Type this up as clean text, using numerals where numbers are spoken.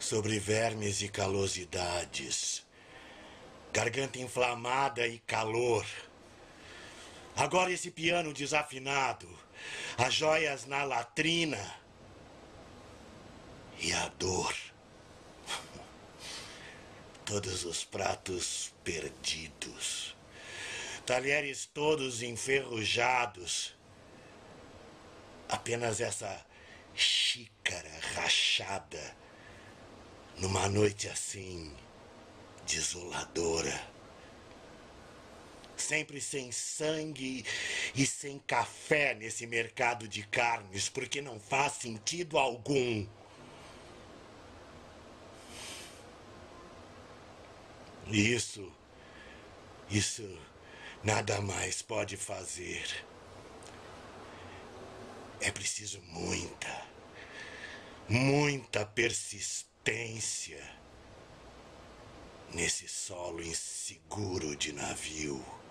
sobre vermes e calosidades, garganta inflamada e calor. Agora esse piano desafinado, as joias na latrina e a dor. Todos os pratos perdidos, talheres todos enferrujados. Apenas essa xícara rachada numa noite assim desoladora. Sempre sem sangue e sem café nesse mercado de carnes, porque não faz sentido algum. Isso nada mais pode fazer. É preciso muita persistência nesse solo inseguro de navio.